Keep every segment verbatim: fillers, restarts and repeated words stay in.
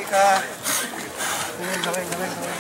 chica. Venga, venga, venga, venga.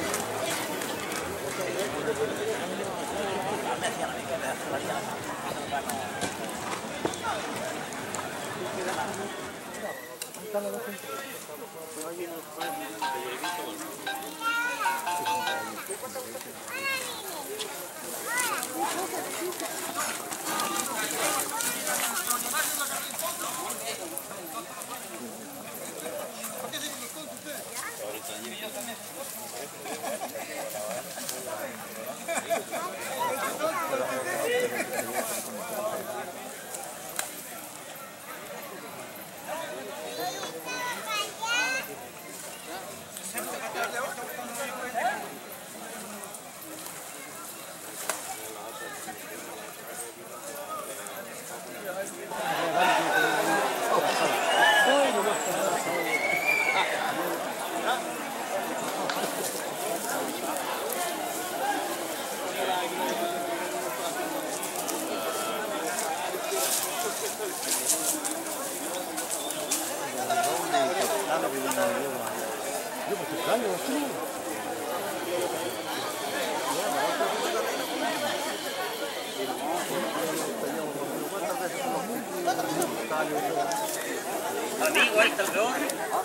Amigo, ahí está el peor.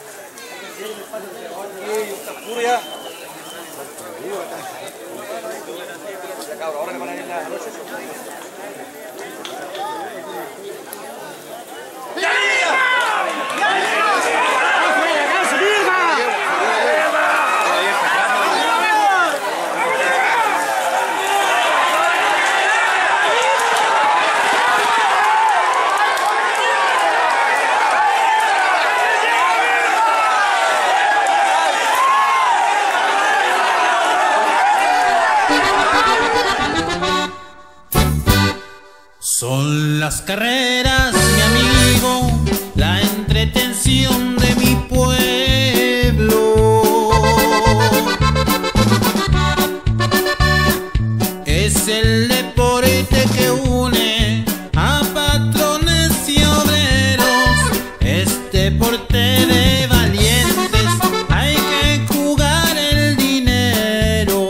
Furia. Ahora que van a ir las noches. Son las carreras, mi amigo, la entretención de mi pueblo. Es el deporte que une a patrones y obreros. Es deporte de valientes, hay que jugar el dinero.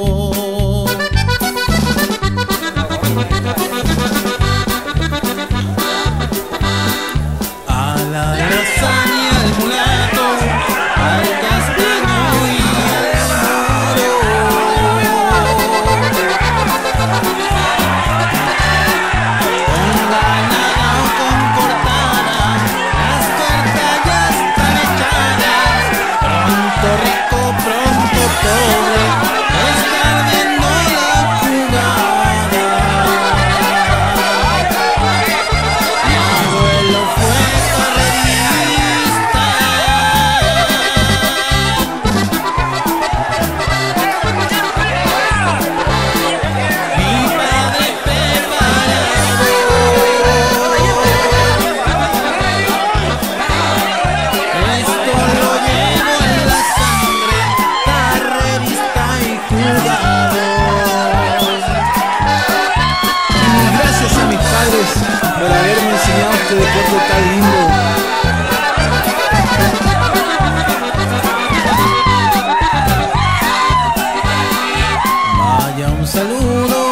Por haberme enseñado este deporte tan lindo. Vaya un saludo